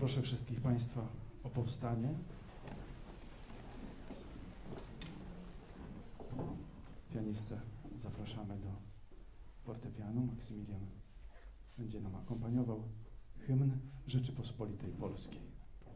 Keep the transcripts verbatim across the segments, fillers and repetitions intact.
Proszę wszystkich Państwa o powstanie. Pianistę zapraszamy do fortepianu. Maksymilian będzie nam akompaniował hymn Rzeczypospolitej Polskiej.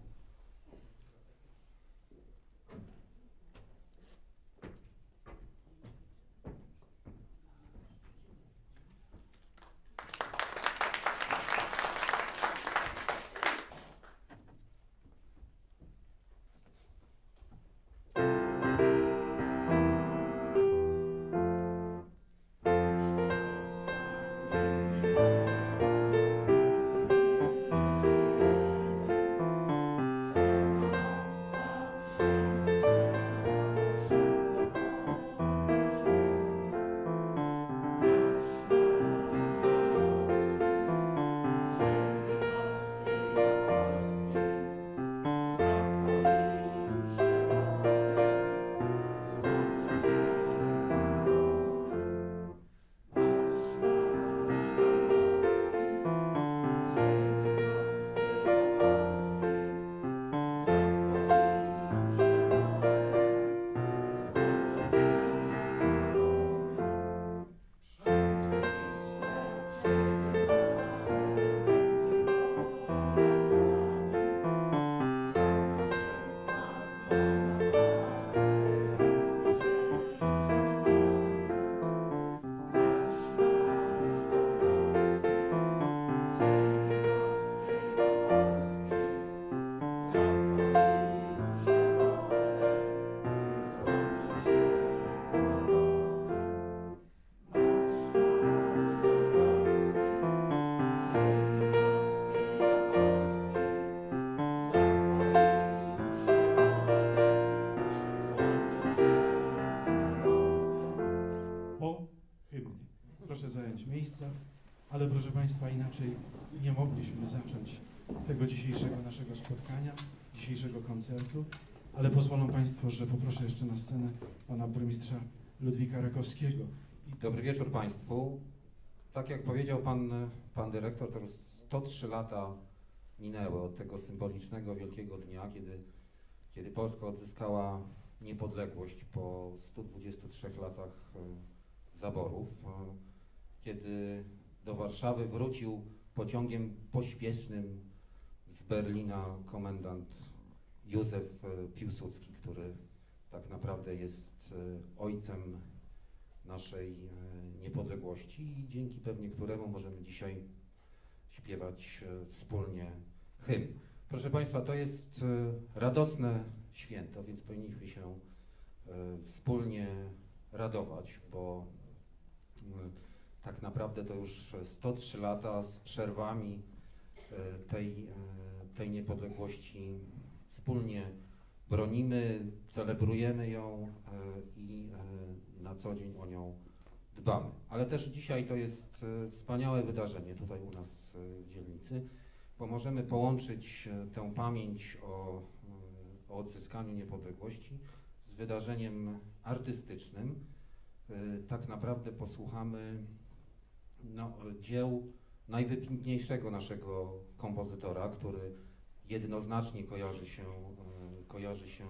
Proszę zająć miejsca, ale proszę Państwa, inaczej nie mogliśmy zacząć tego dzisiejszego naszego spotkania, dzisiejszego koncertu, ale pozwolą Państwo, że poproszę jeszcze na scenę pana burmistrza Ludwika Rakowskiego. Dobry wieczór Państwu. Tak jak powiedział pan, pan dyrektor, to już sto trzy lata minęły od tego symbolicznego wielkiego dnia, kiedy, kiedy Polska odzyskała niepodległość po stu dwudziestu trzech latach zaborów, kiedy do Warszawy wrócił pociągiem pośpiesznym z Berlina komendant Józef Piłsudski, który tak naprawdę jest ojcem naszej niepodległości i dzięki pewnie któremu możemy dzisiaj śpiewać wspólnie hymn. Proszę Państwa, to jest radosne święto, więc powinniśmy się wspólnie radować, bo tak naprawdę to już sto trzy lata z przerwami tej, tej niepodległości wspólnie bronimy, celebrujemy ją i na co dzień o nią dbamy. Ale też dzisiaj to jest wspaniałe wydarzenie tutaj u nas w dzielnicy, bo możemy połączyć tę pamięć o, o odzyskaniu niepodległości z wydarzeniem artystycznym. Tak naprawdę posłuchamy no, dzieł najwybitniejszego naszego kompozytora, który jednoznacznie kojarzy się, kojarzy się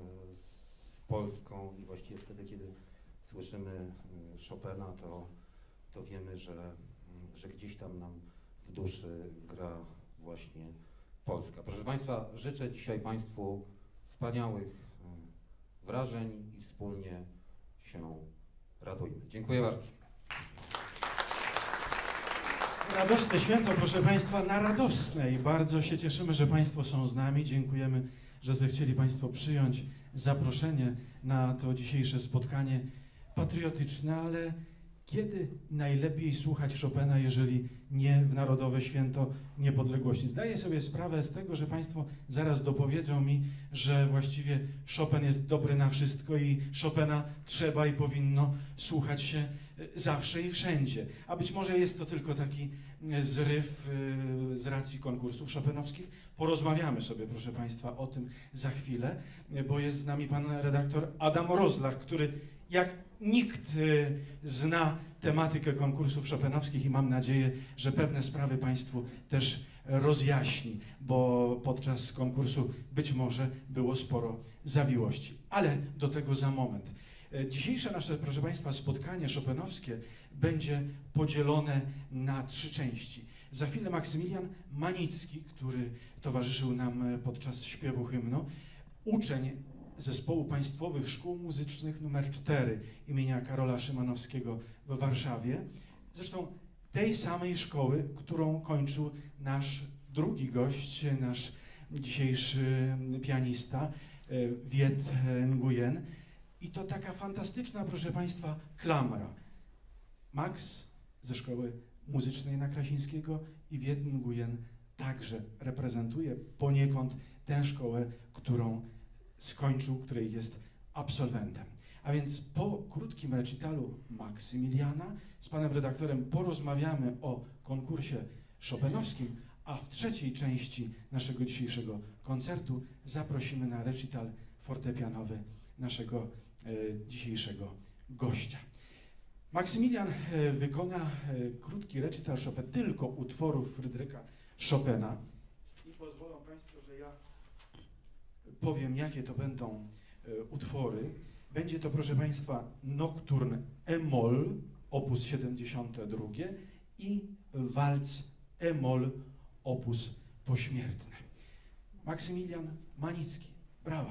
z Polską i właściwie wtedy, kiedy słyszymy Chopina, to, to wiemy, że, że gdzieś tam nam w duszy gra właśnie Polska. Proszę Państwa, życzę dzisiaj Państwu wspaniałych wrażeń i wspólnie się radujmy. Dziękuję bardzo. Radosne święto, proszę Państwa, na radosnej. Bardzo się cieszymy, że Państwo są z nami. Dziękujemy, że zechcieli Państwo przyjąć zaproszenie na to dzisiejsze spotkanie patriotyczne, ale kiedy najlepiej słuchać Chopina, jeżeli nie w Narodowe Święto Niepodległości? Zdaję sobie sprawę z tego, że Państwo zaraz dopowiedzą mi, że właściwie Chopin jest dobry na wszystko i Chopina trzeba i powinno słuchać się zawsze i wszędzie. A być może jest to tylko taki zryw z racji konkursów chopinowskich. Porozmawiamy sobie, proszę Państwa, o tym za chwilę, bo jest z nami pan redaktor Adam Rozlach, który jak nikt y, zna tematykę konkursów chopinowskich i mam nadzieję, że pewne sprawy Państwu też rozjaśni, bo podczas konkursu być może było sporo zawiłości. Ale do tego za moment. E, Dzisiejsze nasze, proszę Państwa, spotkanie chopinowskie będzie podzielone na trzy części. Za chwilę Maksymilian Manicki, który towarzyszył nam e, podczas śpiewu hymnu, uczeń Zespołu Państwowych Szkół Muzycznych numer cztery imienia Karola Szymanowskiego w Warszawie. Zresztą tej samej szkoły, którą kończył nasz drugi gość, nasz dzisiejszy pianista, e, Viet Nguyen. I to taka fantastyczna, proszę Państwa, klamra. Max ze Szkoły Muzycznej na Krasińskiego i Viet Nguyen także reprezentuje poniekąd tę szkołę, którą skończył, której jest absolwentem. A więc po krótkim recitalu Maksymiliana z panem redaktorem porozmawiamy o konkursie chopinowskim, a w trzeciej części naszego dzisiejszego koncertu zaprosimy na recital fortepianowy naszego e, dzisiejszego gościa. Maksymilian e, wykona e, krótki recital Chopin tylko utworów Fryderyka Chopina i pozwolą Państwo, że ja powiem, jakie to będą e, utwory. Będzie to, proszę Państwa, Nocturne e-moll, opus siedemdziesiąte drugie i walc e-moll, opus pośmiertny. Maksymilian Manicki. Brawa.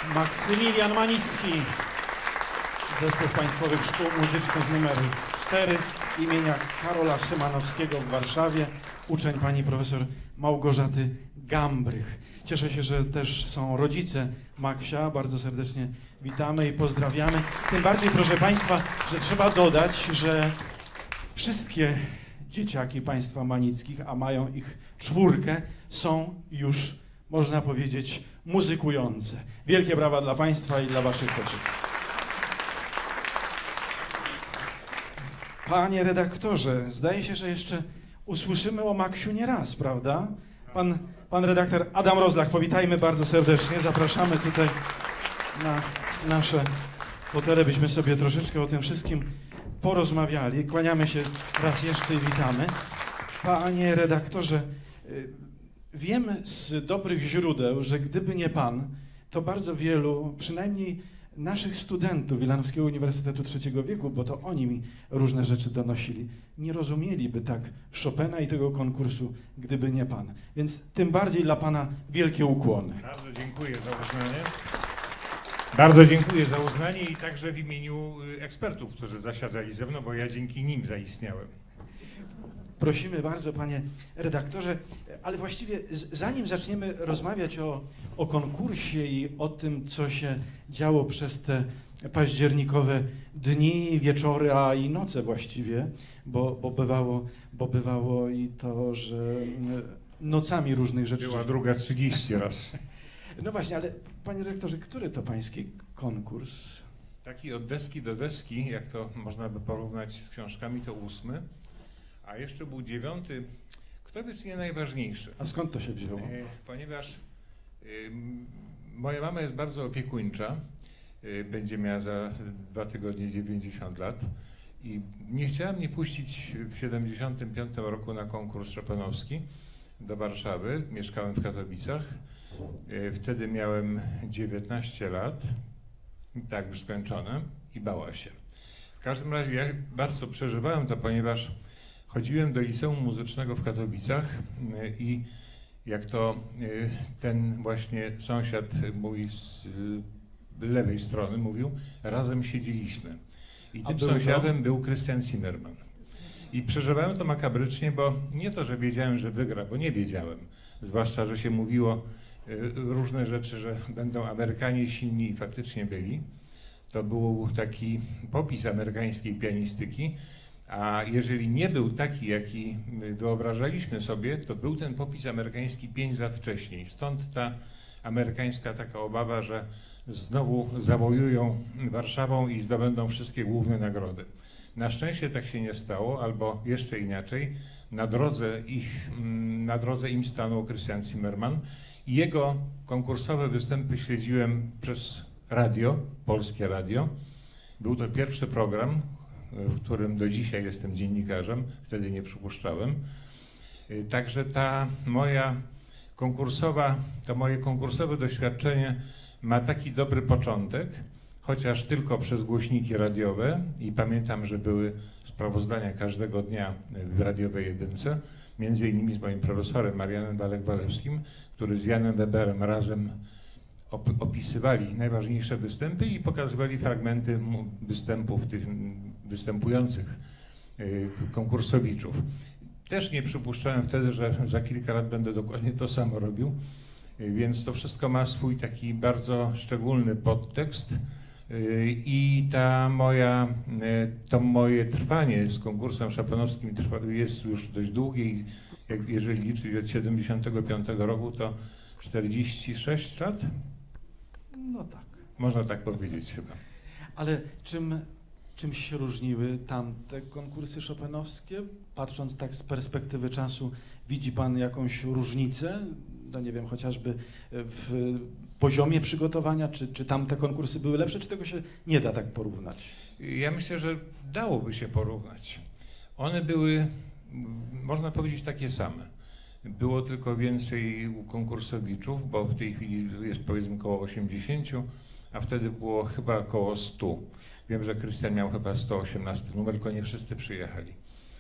Maksymilian Manicki, Zespół Państwowych Szkół Muzycznych numer cztery imienia Karola Szymanowskiego w Warszawie, uczeń pani profesor Małgorzaty Gambrych. Cieszę się, że też są rodzice Maksia, bardzo serdecznie witamy i pozdrawiamy. Tym bardziej, proszę państwa, że trzeba dodać, że wszystkie dzieciaki państwa Manickich, a mają ich czwórkę, są już, można powiedzieć, muzykujące. Wielkie brawa dla państwa i dla waszych koczek. Panie redaktorze, zdaje się, że jeszcze usłyszymy o Maksiu nie raz, prawda? Pan, pan redaktor Adam Rozlach, powitajmy bardzo serdecznie. Zapraszamy tutaj na nasze fotele, byśmy sobie troszeczkę o tym wszystkim porozmawiali. Kłaniamy się raz jeszcze i witamy. Panie redaktorze, wiem z dobrych źródeł, że gdyby nie pan, to bardzo wielu, przynajmniej naszych studentów Wilanowskiego Uniwersytetu Trzeciego Wieku, bo to oni mi różne rzeczy donosili, nie rozumieliby tak Chopina i tego konkursu, gdyby nie pan. Więc tym bardziej dla pana wielkie ukłony. Bardzo dziękuję za uznanie. Bardzo dziękuję za uznanie i także w imieniu ekspertów, którzy zasiadali ze mną, bo ja dzięki nim zaistniałem. Prosimy bardzo, panie redaktorze, ale właściwie zanim zaczniemy rozmawiać o, o konkursie i o tym, co się działo przez te październikowe dni, wieczory, a i noce właściwie, bo, bo, bywało, bo bywało i to, że nocami różnych rzeczy... Była druga trzydzieści raz. No właśnie, ale panie rektorze, który to pański konkurs? Taki od deski do deski, jak to można by porównać z książkami, to ósmy. A jeszcze był dziewiąty, kto wie, czy nie najważniejszy. A skąd to się wzięło? E, ponieważ y, moja mama jest bardzo opiekuńcza, y, będzie miała za dwa tygodnie dziewięćdziesiąt lat i nie chciała mnie puścić w siedemdziesiątym piątym roku na konkurs chopinowski do Warszawy. Mieszkałem w Katowicach. Y, wtedy miałem dziewiętnaście lat, tak już skończone, i bała się. W każdym razie ja bardzo przeżywałem to, ponieważ chodziłem do liceum muzycznego w Katowicach i jak to ten właśnie sąsiad mój z lewej strony mówił, razem siedzieliśmy. I tym sąsiadem to? był Christian Zimmerman. I przeżywałem to makabrycznie, bo nie to, że wiedziałem, że wygra, bo nie wiedziałem. Zwłaszcza, że się mówiło różne rzeczy, że będą Amerykanie silni i faktycznie byli. To był taki popis amerykańskiej pianistyki. A jeżeli nie był taki, jaki wyobrażaliśmy sobie, to był ten popis amerykański pięć lat wcześniej. Stąd ta amerykańska taka obawa, że znowu zawojują Warszawą i zdobędą wszystkie główne nagrody. Na szczęście tak się nie stało, albo jeszcze inaczej, na drodze, ich, na drodze im stanął Christian Zimmerman i jego konkursowe występy śledziłem przez radio, Polskie Radio. Był to pierwszy program, w którym do dzisiaj jestem dziennikarzem, wtedy nie przypuszczałem. Także ta moja konkursowa, to moje konkursowe doświadczenie ma taki dobry początek, chociaż tylko przez głośniki radiowe i pamiętam, że były sprawozdania każdego dnia w radiowej jedynce, między innymi z moim profesorem Marianem Walek-Walewskim, który z Janem Weberem razem op opisywali najważniejsze występy i pokazywali fragmenty występów tych występujących konkursowiczów. Też nie przypuszczałem wtedy, że za kilka lat będę dokładnie to samo robił, więc to wszystko ma swój taki bardzo szczególny podtekst i ta moja, to moje trwanie z konkursem chopinowskim jest już dość długie i jeżeli liczyć od siedemdziesiątego piątego roku, to czterdzieści sześć lat? No tak. Można tak powiedzieć chyba. Ale czym, czym się różniły tamte konkursy chopinowskie? Patrząc tak z perspektywy czasu, widzi pan jakąś różnicę? No nie wiem, chociażby w poziomie przygotowania, czy, czy tamte konkursy były lepsze, czy tego się nie da tak porównać? Ja myślę, że dałoby się porównać. One były, można powiedzieć, takie same. Było tylko więcej konkursowiczów, bo w tej chwili jest powiedzmy około osiemdziesięciu, a wtedy było chyba około stu. Wiem, że Krystian miał chyba sto osiemnasty numer, tylko nie wszyscy przyjechali.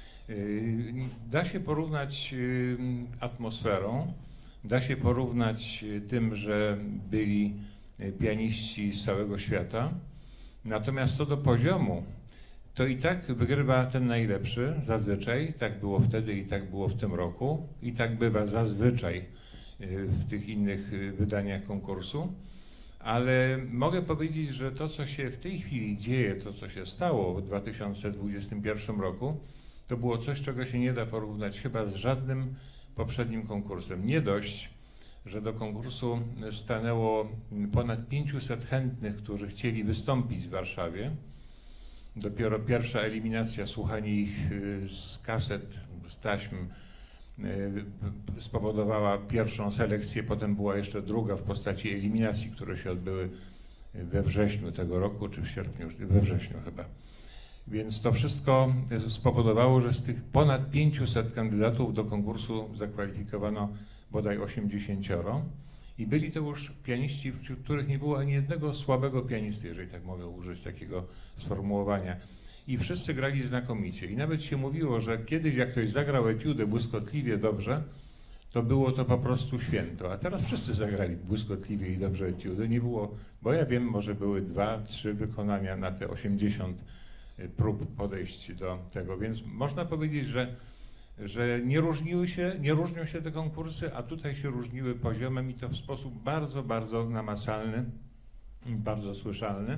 Da się porównać atmosferą, da się porównać tym, że byli y, pianiści z całego świata. Natomiast co do poziomu, to i tak wygrywa ten najlepszy zazwyczaj, tak było wtedy i tak było w tym roku i tak bywa zazwyczaj w tych innych wydaniach konkursu, ale mogę powiedzieć, że to, co się w tej chwili dzieje, to, co się stało w dwa tysiące dwudziestym pierwszym roku, to było coś, czego się nie da porównać chyba z żadnym poprzednim konkursem. Nie dość, że do konkursu stanęło ponad pięciuset chętnych, którzy chcieli wystąpić w Warszawie. Dopiero pierwsza eliminacja, słuchanie ich z kaset, z taśm spowodowała pierwszą selekcję, potem była jeszcze druga w postaci eliminacji, które się odbyły we wrześniu tego roku, czy w sierpniu, we wrześniu chyba. Więc to wszystko spowodowało, że z tych ponad pięciuset kandydatów do konkursu zakwalifikowano bodaj osiemdziesięcioro i byli to już pianiści, wśród których nie było ani jednego słabego pianisty, jeżeli tak mogę użyć takiego sformułowania. I wszyscy grali znakomicie. I nawet się mówiło, że kiedyś jak ktoś zagrał etiudę błyskotliwie dobrze, to było to po prostu święto. A teraz wszyscy zagrali błyskotliwie i dobrze etiudę. Nie było, bo ja wiem, może były dwa, trzy wykonania na te osiemdziesiąt prób podejść do tego. Więc można powiedzieć, że, że nie różniły się, nie różnią się te konkursy, a tutaj się różniły poziomem i to w sposób bardzo, bardzo namacalny, bardzo słyszalny.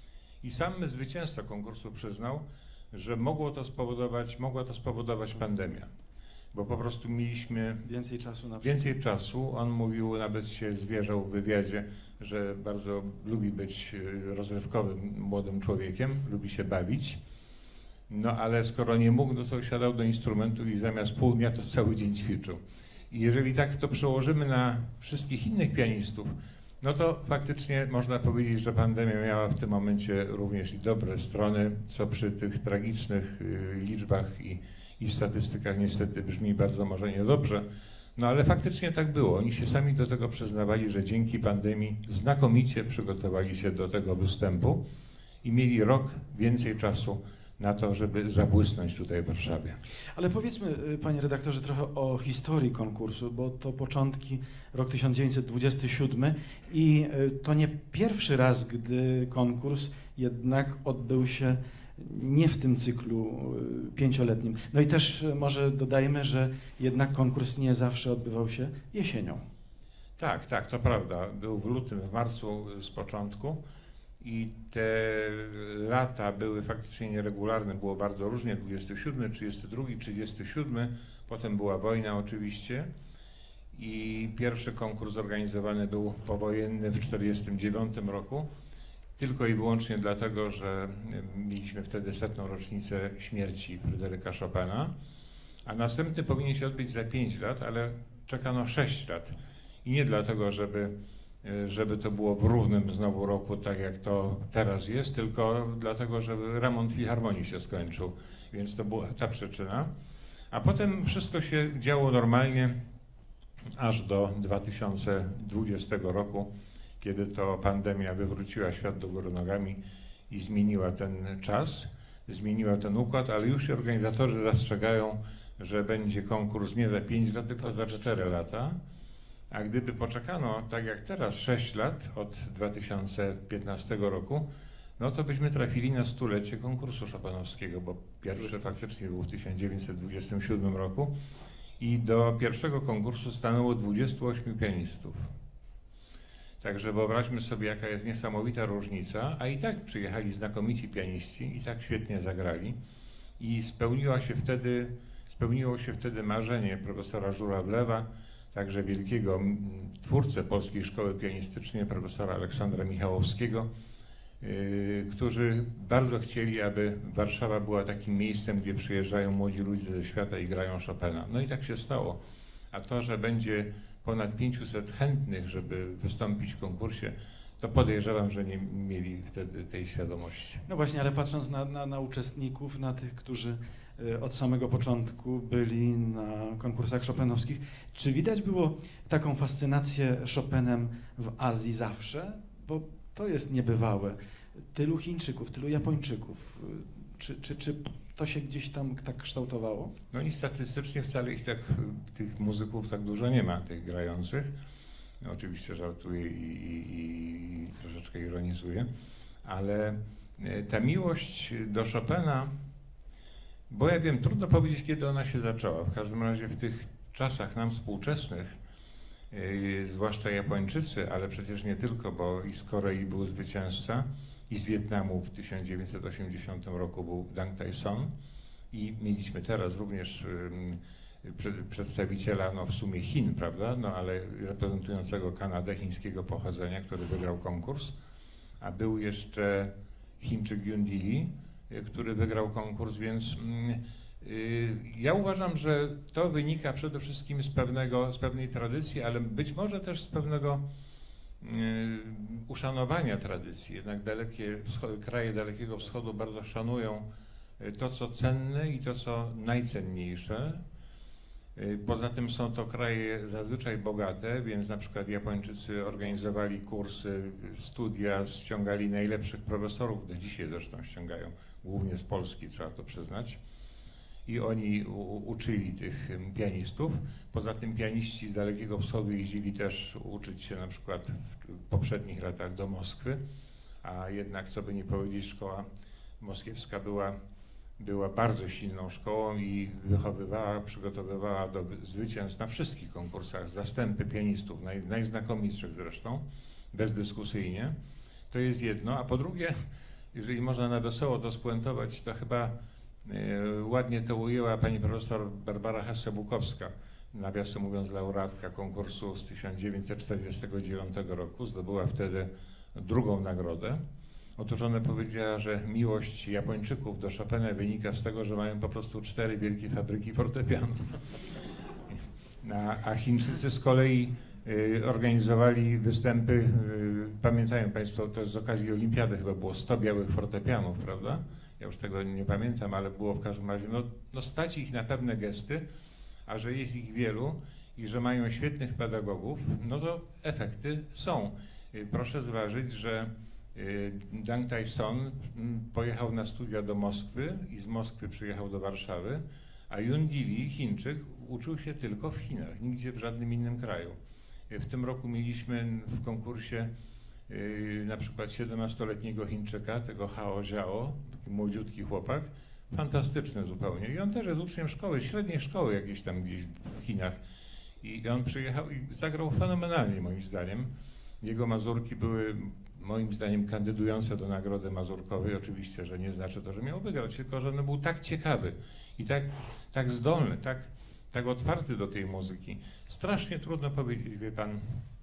I sam zwycięzca konkursu przyznał, że mogło to spowodować, mogła to spowodować pandemia, bo po prostu mieliśmy Więcej czasu na więcej czasu. On mówił, nawet się zwierzał w wywiadzie, że bardzo lubi być rozrywkowym młodym człowiekiem, lubi się bawić. No ale skoro nie mógł, no to siadał do instrumentu i zamiast pół dnia to cały dzień ćwiczył. I jeżeli tak to przełożymy na wszystkich innych pianistów, no to faktycznie można powiedzieć, że pandemia miała w tym momencie również i dobre strony, co przy tych tragicznych liczbach i, i statystykach niestety brzmi bardzo może niedobrze. No ale faktycznie tak było. Oni się sami do tego przyznawali, że dzięki pandemii znakomicie przygotowali się do tego występu i mieli rok więcej czasu na to, żeby zabłysnąć tutaj w Warszawie. Ale powiedzmy, panie redaktorze, trochę o historii konkursu, bo to początki, rok tysiąc dziewięćset dwudziesty siódmy i to nie pierwszy raz, gdy konkurs jednak odbył się nie w tym cyklu pięcioletnim. No i też może dodajmy, że jednak konkurs nie zawsze odbywał się jesienią. Tak, tak, to prawda. Był w lutym, w marcu z początku. I te lata były faktycznie nieregularne, było bardzo różnie, dwudziesty siódmy, trzydziesty drugi, trzydziesty siódmy, potem była wojna oczywiście i pierwszy konkurs zorganizowany był powojenny w czterdziestym dziewiątym roku, tylko i wyłącznie dlatego, że mieliśmy wtedy setną rocznicę śmierci Fryderyka Chopina, a następny powinien się odbyć za pięć lat, ale czekano sześć lat i nie dlatego, żeby żeby to było w równym znowu roku, tak jak to teraz jest, tylko dlatego, żeby remont filharmonii się skończył, więc to była ta przyczyna. A potem wszystko się działo normalnie aż do dwa tysiące dwudziestego roku, kiedy to pandemia wywróciła świat do góry nogami i zmieniła ten czas, zmieniła ten układ, ale już organizatorzy zastrzegają, że będzie konkurs nie za pięć lat, tylko za cztery lata. A gdyby poczekano, tak jak teraz, sześć lat od dwa tysiące piętnastego roku, no to byśmy trafili na stulecie konkursu chopinowskiego, bo pierwszy faktycznie był w tysiąc dziewięćset dwudziestym siódmym roku i do pierwszego konkursu stanęło dwudziestu ośmiu pianistów. Także wyobraźmy sobie, jaka jest niesamowita różnica, a i tak przyjechali znakomici pianiści i tak świetnie zagrali i spełniła się wtedy, spełniło się wtedy marzenie profesora Żurawlewa, także wielkiego twórcę Polskiej Szkoły Pianistycznej, profesora Aleksandra Michałowskiego, yy, którzy bardzo chcieli, aby Warszawa była takim miejscem, gdzie przyjeżdżają młodzi ludzie ze świata i grają Chopina. No i tak się stało. A to, że będzie ponad pięciuset chętnych, żeby wystąpić w konkursie, to podejrzewam, że nie mieli wtedy tej świadomości. No właśnie, ale patrząc na, na, na uczestników, na tych, którzy od samego początku byli na konkursach chopinowskich, czy widać było taką fascynację Chopinem w Azji zawsze? Bo to jest niebywałe. Tylu Chińczyków, tylu Japończyków. Czy, czy, czy to się gdzieś tam tak kształtowało? No i statystycznie wcale ich tak, tych muzyków tak dużo nie ma, tych grających, Oczywiście żartuję i, i, i troszeczkę ironizuję, ale ta miłość do Chopina, bo ja wiem, trudno powiedzieć, kiedy ona się zaczęła. W każdym razie w tych czasach nam współczesnych, yy, zwłaszcza Japończycy, ale przecież nie tylko, bo i z Korei był zwycięzca, i z Wietnamu w tysiąc dziewięćset osiemdziesiątym roku był Dang Tay Son, i mieliśmy teraz również yy, prze, przedstawiciela, no w sumie Chin, prawda, no ale reprezentującego Kanadę, chińskiego pochodzenia, który wygrał konkurs, a był jeszcze Chińczyk Yun Di, który wygrał konkurs, więc yy, ja uważam, że to wynika przede wszystkim z, pewnego, z pewnej tradycji, ale być może też z pewnego yy, uszanowania tradycji. Jednak dalekie wschody, kraje Dalekiego Wschodu bardzo szanują to, co cenne i to, co najcenniejsze. Poza tym są to kraje zazwyczaj bogate, więc na przykład Japończycy organizowali kursy, studia, ściągali najlepszych profesorów, do dzisiaj zresztą ściągają, głównie z Polski, trzeba to przyznać. I oni u, uczyli tych pianistów. Poza tym pianiści z Dalekiego Wschodu jeździli też uczyć się na przykład w poprzednich latach do Moskwy, a jednak, co by nie powiedzieć, szkoła moskiewska była była bardzo silną szkołą i wychowywała, przygotowywała do zwycięstw na wszystkich konkursach zastępy pianistów, naj, najznakomitszych zresztą, bezdyskusyjnie. To jest jedno, a po drugie, jeżeli można na wesoło to spuentować, to chyba e, ładnie to ujęła pani profesor Barbara Hesse-Bukowska, nawiasem mówiąc laureatka konkursu z tysiąc dziewięćset czterdziestego dziewiątego roku, zdobyła wtedy drugą nagrodę. Otóż ona powiedziała, że miłość Japończyków do Chopina wynika z tego, że mają po prostu cztery wielkie fabryki fortepianów. A, a Chińczycy z kolei y, organizowali występy, y, pamiętają Państwo, to z okazji olimpiady chyba było sto białych fortepianów, prawda? Ja już tego nie pamiętam, ale było w każdym razie, no, no stać ich na pewne gesty, a że jest ich wielu i że mają świetnych pedagogów, no to efekty są. Y, proszę zważyć, że Dang Tay Son pojechał na studia do Moskwy i z Moskwy przyjechał do Warszawy, a Yun Di, Chińczyk, uczył się tylko w Chinach, nigdzie w żadnym innym kraju. W tym roku mieliśmy w konkursie na przykład siedemnastoletniego Chińczyka, tego Hao Jiao, taki młodziutki chłopak, fantastyczny zupełnie. I on też jest uczniem szkoły, średniej szkoły jakiejś tam gdzieś w Chinach. I on przyjechał i zagrał fenomenalnie moim zdaniem. Jego mazurki były moim zdaniem kandydujące do nagrody mazurkowej. Oczywiście, że nie znaczy to, że miał wygrać, tylko że on był tak ciekawy i tak, tak zdolny, tak, tak otwarty do tej muzyki. Strasznie trudno powiedzieć, wie pan,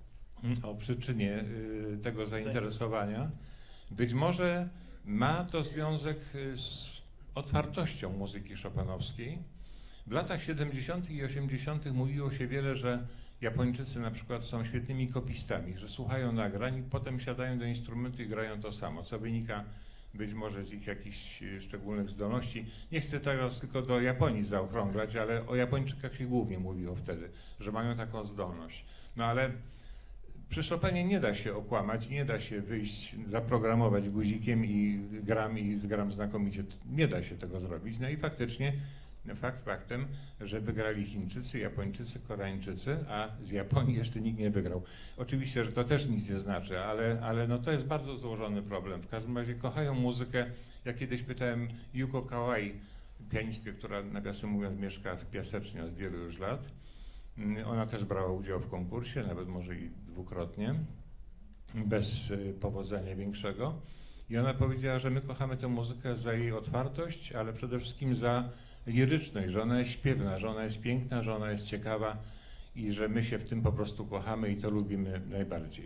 o przyczynie y, tego zainteresowania. Być może ma to związek z otwartością muzyki chopinowskiej. W latach siedemdziesiątych i osiemdziesiątych mówiło się wiele, że Japończycy na przykład są świetnymi kopistami, że słuchają nagrań i potem siadają do instrumentu i grają to samo, co wynika być może z ich jakichś szczególnych zdolności. Nie chcę teraz tylko do Japonii zaokrąglać, ale o Japończykach się głównie mówiło wtedy, że mają taką zdolność. No ale przy Chopinie nie da się okłamać, nie da się wyjść, zaprogramować guzikiem i gram i zgram znakomicie. Nie da się tego zrobić. No i faktycznie fakt faktem, że wygrali Chińczycy, Japończycy, Koreańczycy, a z Japonii jeszcze nikt nie wygrał. Oczywiście, że to też nic nie znaczy, ale, ale no to jest bardzo złożony problem. W każdym razie kochają muzykę. Ja kiedyś pytałem Yuko Kawai, pianistkę, która nawiasem mówiąc mieszka w Piasecznie od wielu już lat. Ona też brała udział w konkursie, nawet może i dwukrotnie, bez powodzenia większego. I ona powiedziała, że my kochamy tę muzykę za jej otwartość, ale przede wszystkim za liryczność, że ona jest śpiewna, że ona jest piękna, że ona jest ciekawa i że my się w tym po prostu kochamy i to lubimy najbardziej.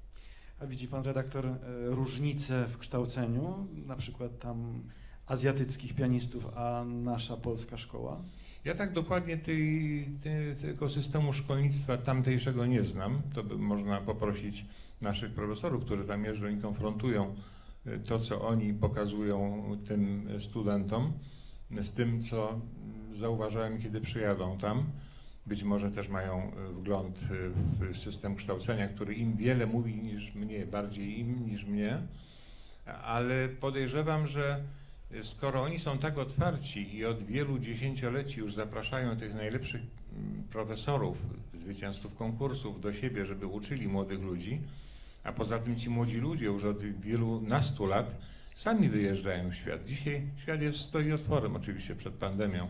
A widzi pan redaktor różnice w kształceniu, na przykład tam azjatyckich pianistów, a nasza polska szkoła? Ja tak dokładnie tej, tej, tego systemu szkolnictwa tamtejszego nie znam. To by można poprosić naszych profesorów, którzy tam jeżdżą i konfrontują to, co oni pokazują tym studentom, z tym, co zauważyłem, kiedy przyjadą tam. Być może też mają wgląd w system kształcenia, który im wiele mówi niż mnie, bardziej im niż mnie, ale podejrzewam, że skoro oni są tak otwarci i od wielu dziesięcioleci już zapraszają tych najlepszych mm, profesorów, zwycięzców konkursów do siebie, żeby uczyli młodych ludzi, a poza tym ci młodzi ludzie już od wielunastu lat sami wyjeżdżają w świat. Dzisiaj świat jest, stoi otworem oczywiście przed pandemią.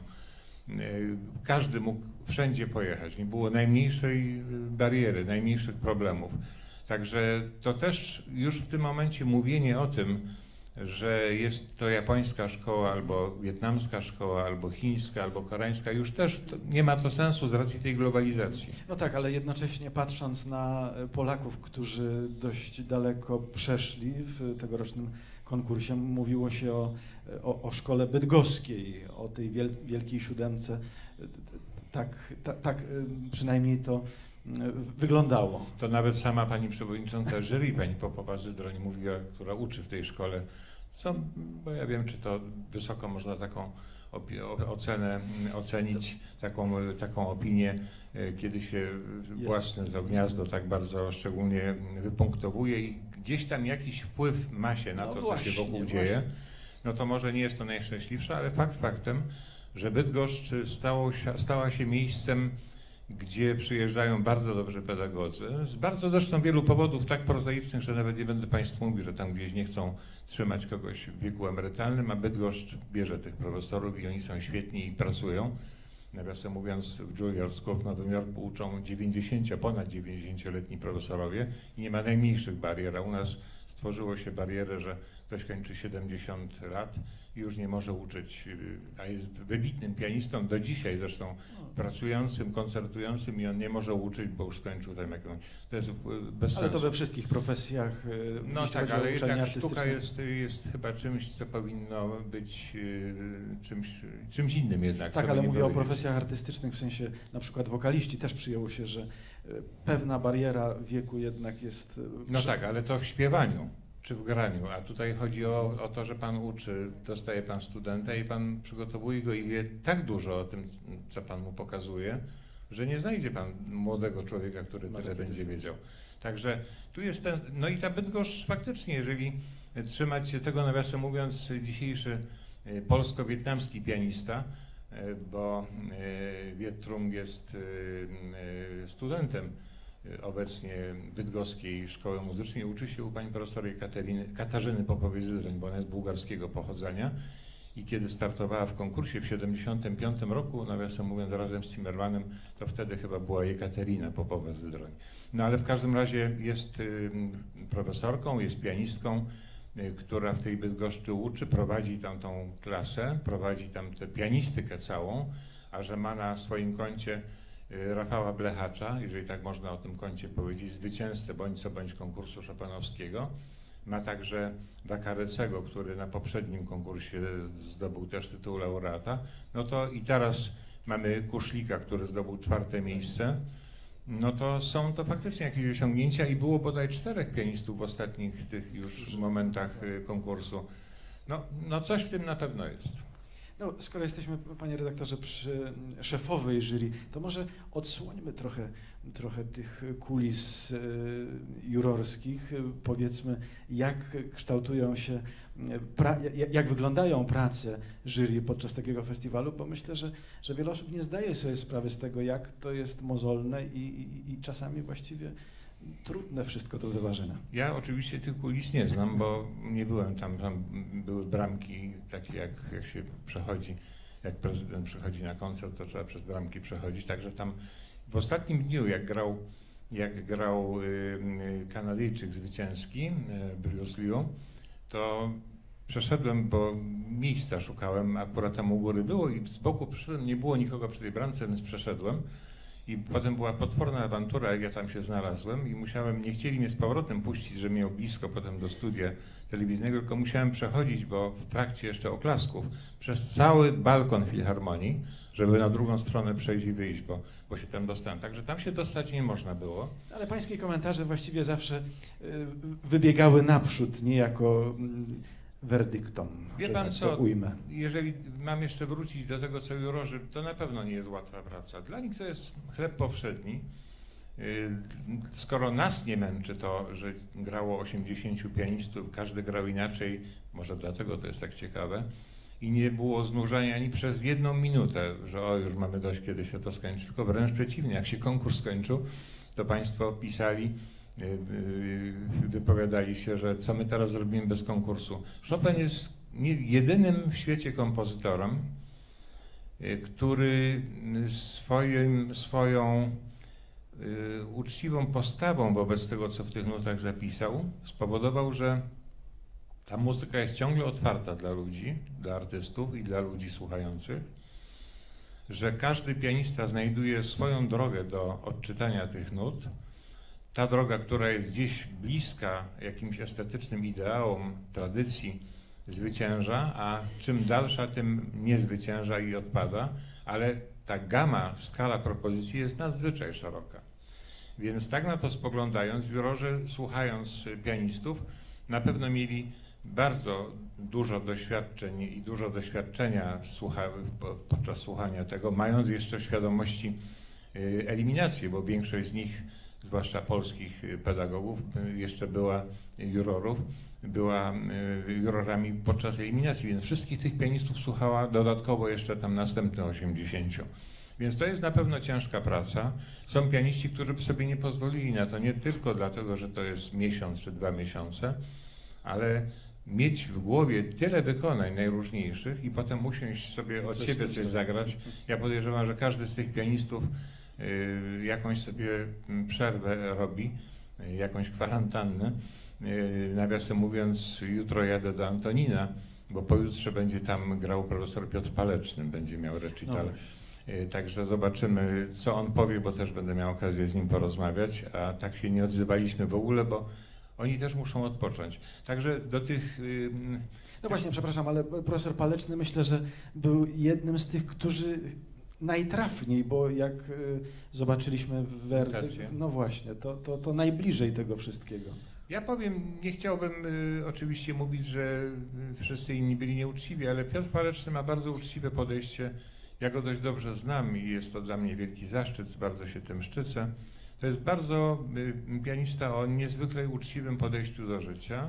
Każdy mógł wszędzie pojechać, nie było najmniejszej bariery, najmniejszych problemów. Także to też już w tym momencie mówienie o tym, że jest to japońska szkoła, albo wietnamska szkoła, albo chińska, albo koreańska, już też to, nie ma to sensu z racji tej globalizacji. No tak, ale jednocześnie patrząc na Polaków, którzy dość daleko przeszli w tegorocznym konkursie, mówiło się o, o, o szkole bydgoskiej, o tej wiel, wielkiej siódemce. Tak, tak, tak przynajmniej to wyglądało. To nawet sama pani przewodnicząca jury, pani Popowa-Zydroń mówiła, która uczy w tej szkole, co, bo ja wiem, czy to wysoko można taką ocenę ocenić, taką, taką opinię, kiedy się własne to gniazdo tak bardzo szczególnie wypunktowuje i gdzieś tam jakiś wpływ ma się na no to, właśnie, co się wokół właśnie. dzieje, no to może nie jest to najszczęśliwsze, ale fakt faktem, że Bydgoszcz stało się, stała się miejscem, gdzie przyjeżdżają bardzo dobrzy pedagodzy, z bardzo zresztą wielu powodów tak prozaicznych, że nawet nie będę Państwu mówił, że tam gdzieś nie chcą trzymać kogoś w wieku emerytalnym, a Bydgoszcz bierze tych profesorów i oni są świetni i pracują. Nawiasem mówiąc, w Juilliard School w Nowym Jorku uczą dziewięćdziesięcio, ponad dziewięćdziesięcioletni profesorowie i nie ma najmniejszych barier, a u nas stworzyło się barierę, że ktoś kończy siedemdziesiąt lat i już nie może uczyć, a jest wybitnym pianistą do dzisiaj zresztą, pracującym, koncertującym i on nie może uczyć, bo już skończył tam jakąś, to jest bez Ale sensu. to we wszystkich profesjach. No jeśli tak, chodzi o ale uczelnie jednak sztuka artystyczne. jest, jest chyba czymś, co powinno być yy, czymś, czymś innym jednak. Tak, co ale by nie mówię o powiedzieć. profesjach artystycznych, w sensie na przykład wokaliści też przyjęło się, że y, pewna bariera wieku jednak jest... y, No przy- tak, ale to w śpiewaniu czy w graniu, a tutaj chodzi o, o to, że Pan uczy, dostaje Pan studenta i Pan przygotowuje go i wie tak dużo o tym, co Pan mu pokazuje, że nie znajdzie Pan młodego człowieka, który Ma tyle takie będzie doświadczenie. wiedział. Także tu jest ten, no i ta Bydgoszcz faktycznie, jeżeli trzymać się tego, nawiasem mówiąc, dzisiejszy e, polsko-wietnamski pianista, e, bo e, Viet Trung jest e, e, studentem e, obecnie Bydgoskiej Szkoły Muzycznej, uczy się u pani profesor Katariny, Katarzyny Popowej-Zydroń, bo ona jest bułgarskiego pochodzenia. I kiedy startowała w konkursie w siedemdziesiątym piątym roku, nawiasem mówiąc, razem z Zimmermanem, to wtedy chyba była Jekaterina Popowa-Zydroń. No ale w każdym razie jest y, profesorką, jest pianistką, y, która w tej Bydgoszczy uczy, prowadzi tam tą klasę, prowadzi tam tę pianistykę całą, a że ma na swoim koncie y, Rafała Blechacza, jeżeli tak można o tym koncie powiedzieć, zwycięzcę bądź co bądź konkursu Chopinowskiego. Ma także Wakarecego, który na poprzednim konkursie zdobył też tytuł laureata. No to i teraz mamy Kuszlika, który zdobył czwarte miejsce. No to są to faktycznie jakieś osiągnięcia i było bodaj czterech pianistów w ostatnich tych już momentach y, konkursu. No, no coś w tym na pewno jest. No, skoro jesteśmy, panie redaktorze, przy szefowej jury, to może odsłońmy trochę, trochę tych kulis y, jurorskich. Powiedzmy, jak kształtują się, pra, jak, jak wyglądają prace jury podczas takiego festiwalu, bo myślę, że, że wiele osób nie zdaje sobie sprawy z tego, jak to jest mozolne i, i, i czasami właściwie trudne wszystko do wyważenia. Ja oczywiście tych kulis nie znam, bo nie byłem tam, tam były bramki takie jak, jak się przechodzi, jak prezydent przychodzi na koncert, to trzeba przez bramki przechodzić, także tam w ostatnim dniu jak grał, jak grał y, y, Kanadyjczyk zwycięski, y, Bruce Liu, to przeszedłem, bo miejsca szukałem, akurat tam u góry było i z boku przeszedłem, nie było nikogo przy tej bramce, więc przeszedłem. I potem była potworna awantura, jak ja tam się znalazłem i musiałem, nie chcieli mnie z powrotem puścić, że miał blisko potem do studia telewizyjnego, tylko musiałem przechodzić, bo w trakcie jeszcze oklasków, przez cały balkon Filharmonii, żeby na drugą stronę przejść i wyjść, bo, bo się tam dostałem. Także tam się dostać nie można było. Ale pańskie komentarze właściwie zawsze y, wybiegały naprzód, niejako y, werdyktom, Wie że pan tak co, to ujmę. jeżeli mam jeszcze wrócić do tego, co jurorzy, to na pewno nie jest łatwa praca. Dla nich to jest chleb powszedni. Skoro nas nie męczy to, że grało osiemdziesięciu pianistów, każdy grał inaczej, może dlatego to jest tak ciekawe, i nie było znużenia ani przez jedną minutę, że o, już mamy dość, kiedy się to skończy, tylko wręcz przeciwnie, jak się konkurs skończył, to państwo pisali, wypowiadali się, że co my teraz zrobimy bez konkursu. Chopin jest jedynym w świecie kompozytorem, który swoim, swoją y, uczciwą postawą wobec tego, co w tych nutach zapisał, spowodował, że ta muzyka jest ciągle otwarta dla ludzi, dla artystów i dla ludzi słuchających, że każdy pianista znajduje swoją drogę do odczytania tych nut. Ta droga, która jest gdzieś bliska jakimś estetycznym ideałom, tradycji, zwycięża, a czym dalsza, tym nie zwycięża i odpada, ale ta gama, skala propozycji jest nadzwyczaj szeroka. Więc tak na to spoglądając, jurorzy, słuchając pianistów, na pewno mieli bardzo dużo doświadczeń i dużo doświadczenia słucha, podczas słuchania tego, mając jeszcze w świadomości eliminację, bo większość z nich, zwłaszcza polskich pedagogów, jeszcze była jurorów, była jurorami podczas eliminacji, więc wszystkich tych pianistów słuchała dodatkowo jeszcze tam następne osiemdziesięciu. Więc to jest na pewno ciężka praca. Są pianiści, którzy by sobie nie pozwolili na to, nie tylko dlatego, że to jest miesiąc czy dwa miesiące, ale mieć w głowie tyle wykonań najróżniejszych i potem usiąść sobie od siebie coś zagrać. Ja podejrzewam, że każdy z tych pianistów y, jakąś sobie przerwę robi, y, jakąś kwarantannę. Y, nawiasem mówiąc, jutro jadę do Antonina, bo pojutrze będzie tam grał profesor Piotr Paleczny, będzie miał recital. No. Y, także zobaczymy, co on powie, bo też będę miał okazję z nim porozmawiać, a tak się nie odzywaliśmy w ogóle, bo oni też muszą odpocząć. Także do tych... Yy, no właśnie, przepraszam, ale profesor Paleczny myślę, że był jednym z tych, którzy najtrafniej, bo jak y, zobaczyliśmy w Werdy, no właśnie, to, to, to najbliżej tego wszystkiego. Ja powiem, nie chciałbym y, oczywiście mówić, że wszyscy inni byli nieuczciwi, ale Piotr Paleczny ma bardzo uczciwe podejście. Ja go dość dobrze znam i jest to dla mnie wielki zaszczyt, bardzo się tym szczycę. To jest bardzo y, pianista o niezwykle uczciwym podejściu do życia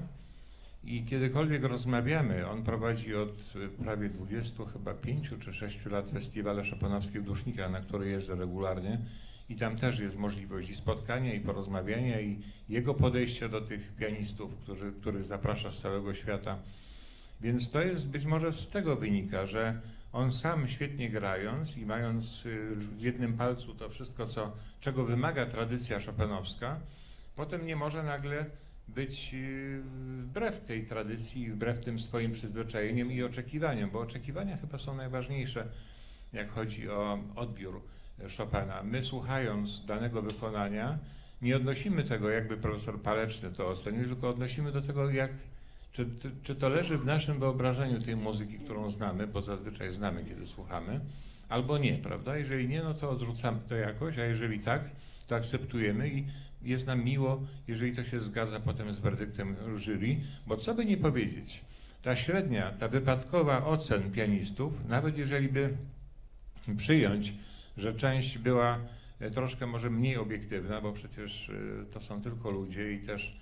i kiedykolwiek rozmawiamy, on prowadzi od y, prawie dwudziestu, chyba pięciu czy sześciu lat festiwale chopinowskie w Dusznikach, na które jeżdżę regularnie i tam też jest możliwość i spotkania, i porozmawiania, i jego podejścia do tych pianistów, którzy, których zaprasza z całego świata. Więc to jest, być może z tego wynika, że on sam świetnie grając i mając w jednym palcu to wszystko, co, czego wymaga tradycja chopinowska, potem nie może nagle być wbrew tej tradycji, wbrew tym swoim przyzwyczajeniom i oczekiwaniom, bo oczekiwania chyba są najważniejsze, jak chodzi o odbiór Chopina. My, słuchając danego wykonania, nie odnosimy tego, jakby profesor Paleczny to ocenił, tylko odnosimy do tego, jak Czy, czy to leży w naszym wyobrażeniu tej muzyki, którą znamy, bo zazwyczaj znamy, kiedy słuchamy, albo nie, prawda? Jeżeli nie, no to odrzucamy to jakoś, a jeżeli tak, to akceptujemy i jest nam miło, jeżeli to się zgadza potem z werdyktem jury, bo co by nie powiedzieć, ta średnia, ta wypadkowa ocen pianistów, nawet jeżeli by przyjąć, że część była troszkę może mniej obiektywna, bo przecież to są tylko ludzie i też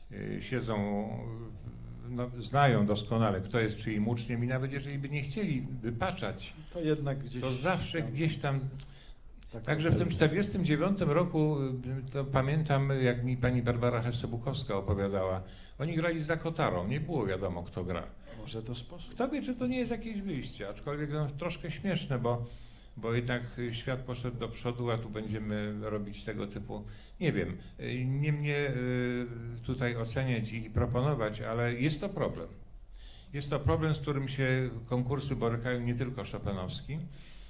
siedzą, no, znają doskonale, kto jest czyim uczniem i nawet jeżeli by nie chcieli wypaczać, to jednak gdzieś to zawsze tam, gdzieś tam. Tak, Także w tym czterdziestym dziewiątym roku, to pamiętam, jak mi pani Barbara Hesse-Bukowska opowiadała, oni grali za kotarą, nie było wiadomo, kto gra. Może to sposób. Kto wie, czy to nie jest jakieś wyjście, aczkolwiek no, troszkę śmieszne, bo, bo jednak świat poszedł do przodu, a tu będziemy robić tego typu, nie wiem, nie mnie tutaj oceniać i proponować, ale jest to problem. Jest to problem, z którym się konkursy borykają, nie tylko chopinowski.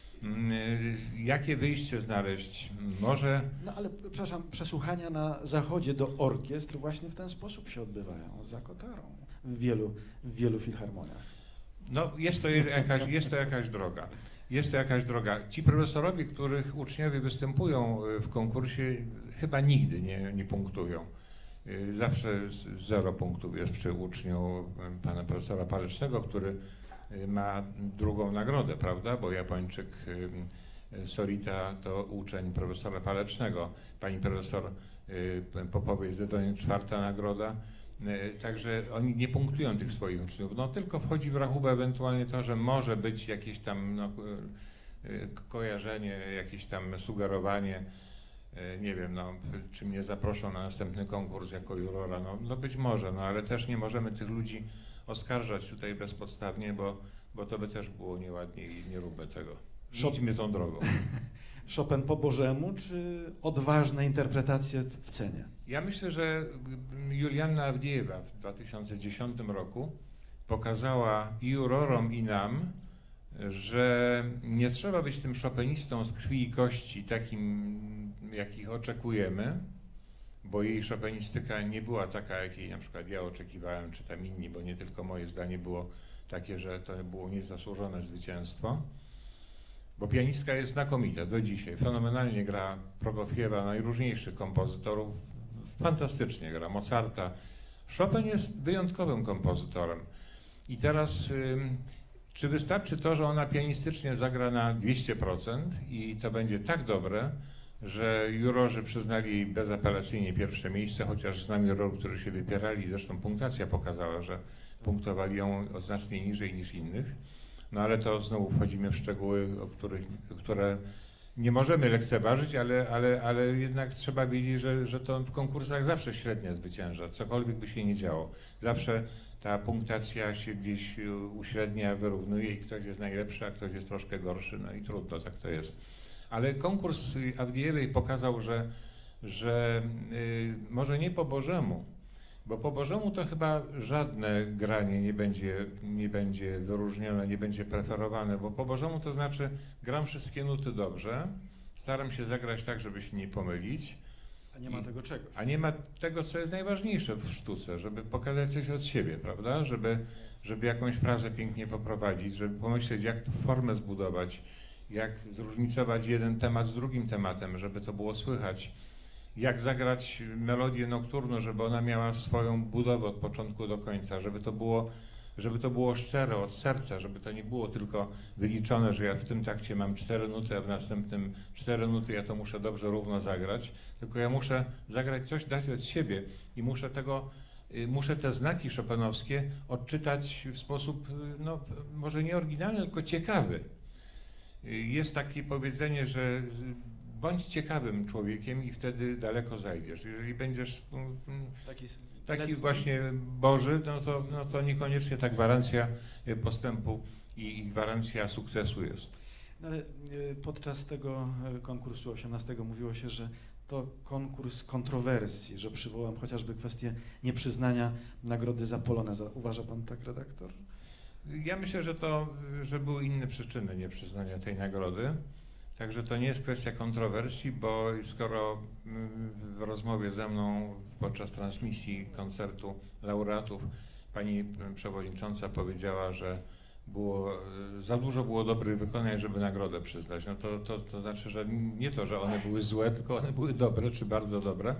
Jakie wyjście znaleźć? Może... No ale, przepraszam, przesłuchania na zachodzie do orkiestr właśnie w ten sposób się odbywają, za kotarą, w wielu, w wielu filharmoniach. No jest to jakaś, jest to jakaś droga. Jest to jakaś droga. Ci profesorowie, których uczniowie występują w konkursie, chyba nigdy nie, nie punktują. Zawsze zero punktów jest przy uczniu pana profesora Palecznego, który ma drugą nagrodę, prawda? Bo Japończyk Sorita to uczeń profesora Palecznego. Pani profesor Popowej Zdedoń czwarta nagroda. Także oni nie punktują tych swoich uczniów. No tylko wchodzi w rachubę ewentualnie to, że może być jakieś tam no, kojarzenie, jakieś tam sugerowanie, nie wiem, no, czy mnie zaproszą na następny konkurs jako jurora, no, no być może, no ale też nie możemy tych ludzi oskarżać tutaj bezpodstawnie, bo, bo to by też było nieładnie i nie róbmy tego. Idźmy tą drogą. Chopin po Bożemu, czy odważne interpretacje w cenie? Ja myślę, że Julianna Awdiejewa w dwa tysiące dziesiątym roku pokazała i jurorom, i nam, że nie trzeba być tym chopinistą z krwi i kości, takim jakich oczekujemy, bo jej chopinistyka nie była taka, jakiej na przykład ja oczekiwałem, czy tam inni, bo nie tylko moje zdanie było takie, że to było niezasłużone zwycięstwo. Bo pianistka jest znakomita do dzisiaj, fenomenalnie gra Prokofiewa, najróżniejszych kompozytorów, fantastycznie gra Mozarta. Chopin jest wyjątkowym kompozytorem. I teraz, czy wystarczy to, że ona pianistycznie zagra na dwieście procent i to będzie tak dobre, że jurorzy przyznali jej bezapelacyjnie pierwsze miejsce, chociaż znam jurorów, którzy się wypierali, zresztą punktacja pokazała, że punktowali ją o znacznie niżej niż innych. No ale to znowu wchodzimy w szczegóły, o których, które nie możemy lekceważyć, ale, ale, ale jednak trzeba wiedzieć, że, że to w konkursach zawsze średnia zwycięża, cokolwiek by się nie działo. Zawsze ta punktacja się gdzieś uśrednia, wyrównuje i ktoś jest najlepszy, a ktoś jest troszkę gorszy, no i trudno, tak to jest. Ale konkurs Awdijewej pokazał, że, że y, może nie po Bożemu, bo po Bożemu to chyba żadne granie nie będzie, nie będzie wyróżnione, nie będzie preferowane, bo po Bożemu to znaczy gram wszystkie nuty dobrze, staram się zagrać tak, żeby się nie pomylić. A nie ma tego czegoś. A nie ma tego, co jest najważniejsze w sztuce, żeby pokazać coś od siebie, prawda? Żeby, żeby jakąś frazę pięknie poprowadzić, żeby pomyśleć, jak tę formę zbudować, jak zróżnicować jeden temat z drugim tematem, żeby to było słychać. Jak zagrać melodię nocturną, żeby ona miała swoją budowę od początku do końca, żeby to było, żeby to było szczere, od serca, żeby to nie było tylko wyliczone, że ja w tym takcie mam cztery nuty, a w następnym cztery nuty, ja to muszę dobrze równo zagrać, tylko ja muszę zagrać coś, dać od siebie i muszę tego, muszę te znaki chopinowskie odczytać w sposób, no może nie oryginalny, tylko ciekawy. Jest takie powiedzenie, że bądź ciekawym człowiekiem i wtedy daleko zajdziesz. Jeżeli będziesz taki, taki właśnie Boży, no to, no to niekoniecznie ta gwarancja postępu i, i gwarancja sukcesu jest. No ale podczas tego konkursu osiemnastego mówiło się, że to konkurs kontrowersji, że przywołam chociażby kwestię nieprzyznania nagrody za poloneza. Uważa pan tak, redaktor? Ja myślę, że to, że były inne przyczyny nieprzyznania tej nagrody. Także to nie jest kwestia kontrowersji, bo skoro w rozmowie ze mną podczas transmisji koncertu laureatów pani przewodnicząca powiedziała, że było, za dużo było dobrych wykonań, żeby nagrodę przyznać, no to, to, to znaczy, że nie to, że one były złe, tylko one były dobre, czy bardzo dobre.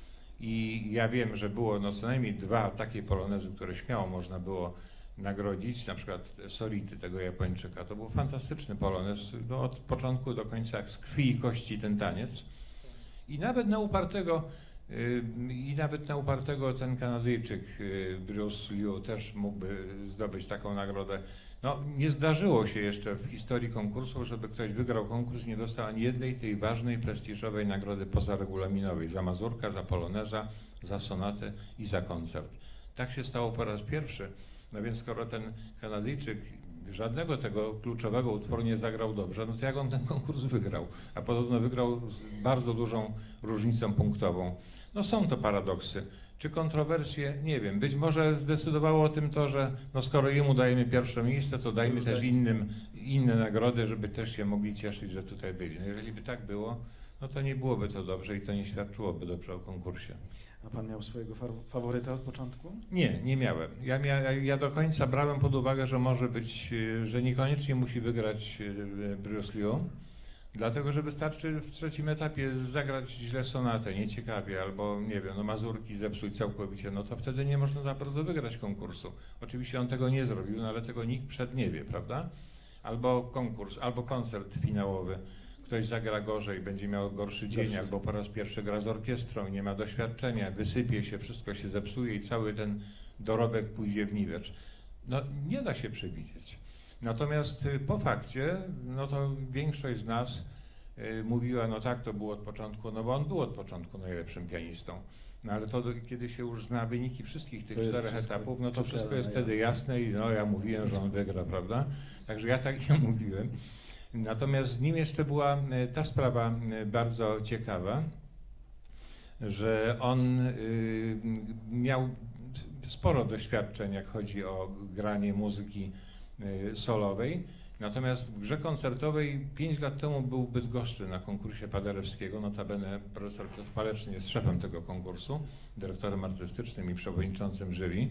I ja wiem, że było no co najmniej dwa takie polonezy, które śmiało można było nagrodzić, na przykład Solity tego Japończyka. To był fantastyczny polonez, no, od początku do końca, jak z krwi i kości ten taniec. I nawet na upartego, yy, i nawet na upartego ten Kanadyjczyk yy, Bruce Liu też mógłby zdobyć taką nagrodę. No, nie zdarzyło się jeszcze w historii konkursu, żeby ktoś wygrał konkurs i nie dostał ani jednej tej ważnej, prestiżowej nagrody pozaregulaminowej. Za mazurka, za poloneza, za sonatę i za koncert. Tak się stało po raz pierwszy. No więc skoro ten Kanadyjczyk żadnego tego kluczowego utworu nie zagrał dobrze, no to jak on ten konkurs wygrał? A podobno wygrał z bardzo dużą różnicą punktową. No są to paradoksy. Czy kontrowersje? Nie wiem. Być może zdecydowało o tym to, że no skoro jemu dajemy pierwsze miejsce, to dajmy też innym inne nagrody, żeby też się mogli cieszyć, że tutaj byli. No jeżeli by tak było, no to nie byłoby to dobrze i to nie świadczyłoby dobrze o konkursie. A pan miał swojego faworyta od początku? Nie, nie miałem. Ja, mia, ja do końca brałem pod uwagę, że może być, że niekoniecznie musi wygrać Bruce Liu, dlatego że wystarczy w trzecim etapie zagrać źle sonatę, nieciekawie, albo nie wiem, no mazurki zepsuć całkowicie, no to wtedy nie można za bardzo wygrać konkursu. Oczywiście on tego nie zrobił, no ale tego nikt przed nie wie, prawda? Albo konkurs, albo koncert finałowy, ktoś zagra gorzej, będzie miał gorszy dzień, Gorszy. albo po raz pierwszy gra z orkiestrą, nie ma doświadczenia, wysypie się, wszystko się zepsuje i cały ten dorobek pójdzie w niwecz. No nie da się przewidzieć. Natomiast y, po fakcie, no to większość z nas y, mówiła, no tak, to było od początku, no bo on był od początku najlepszym pianistą. No ale to do, kiedy się już zna wyniki wszystkich tych To jest czterech wszystko etapów, no to wszystko czytelne, jest wtedy jasne. jasne i no ja mówiłem, że on wygra, prawda? Także ja tak nie mówiłem. Natomiast z nim jeszcze była e, ta sprawa e, bardzo ciekawa, że on y, miał sporo doświadczeń, jak chodzi o granie muzyki y, solowej. Natomiast w grze koncertowej pięć lat temu był w Bydgoszczy na konkursie Paderewskiego. Notabene profesor Piotr Paleczny jest szefem tego konkursu, dyrektorem artystycznym i przewodniczącym jury.